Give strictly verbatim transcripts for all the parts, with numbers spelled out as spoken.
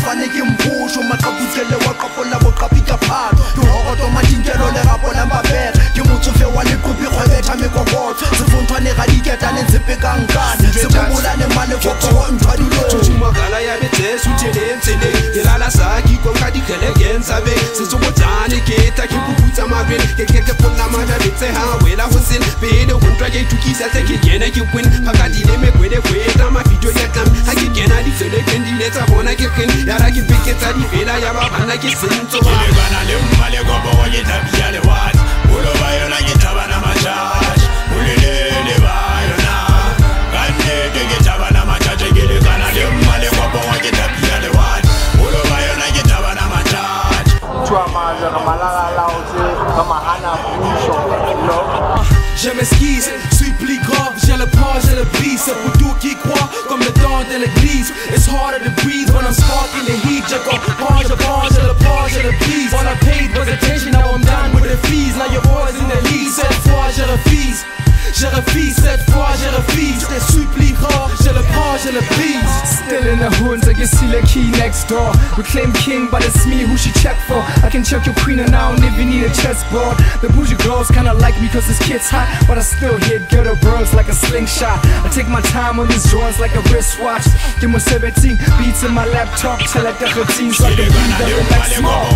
fane ke mpusho maqaputsele wa qapola boqapika phalo dihoroto madinkelo le rapola mbapere ke motsofe wa leqopi kgwebetha mekokotlo sefonthwane ga diketane ntshepe ka nkane sebobulane malekoko ntshwa dilotsumakala ya betsesu tseleng ke lala saki konka dikgelekeng tsabe setsobotsane ke ta ke puputsa mabele ke ke ke ponna mata betse ha wela ho sen pele ho ntwa ke tukisa tse ke kena ke kwin phakadile mekwele kweta mafidio ya tlam ha ke kena di fele kendile tsa bona ke ken ya ra ke piketsa di vela ya ba bana ke sentso ba le bana le mmale go bo ke tabia le wat ulo ba yona ke tabana majash ulele le ba yona kanne ke ke tabana majash ke le kana le mmale go bo ke tabia le wat ulo ba yona ke tabana majash twa maja ka malala laote ka mahana pusho no. Je m'esquisse, suis plus grave, j'ai le pas, j'ai le brise. C'est pour tout qui croit, comme le temps de l'église. It's harder to breathe when I'm sparking the heat. Je comprends, je prends, j'ai le pas, j'ai le brise. All I paid was attention, now I'm done with the fees. Now your boy's in the lead, cette fois je refuse. Je refuse, cette fois je refuse. Je te supplie grave, j'ai le pas, j'ai le brise. Still in the hoods, I can see the key next door. Reclaim king, but it's me who she check for. I can check your queen and I don't even need a chessboard. The bougie girls kinda like me cause this kid's hot, but I still hit ghetto bros like a slingshot. I take my time on these joints like a wristwatch. Give me seventeen beats in my laptop till like the thirteen, so I can breathe and relax more.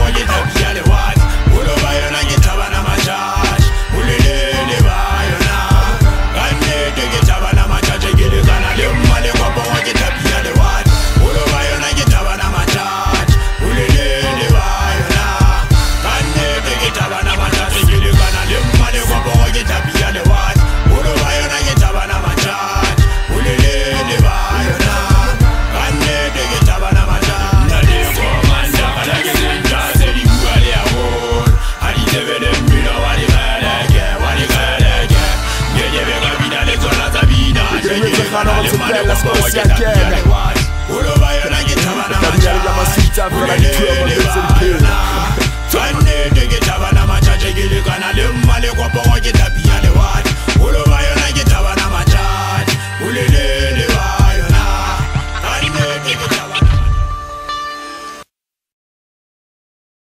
Let's go see again. Let's go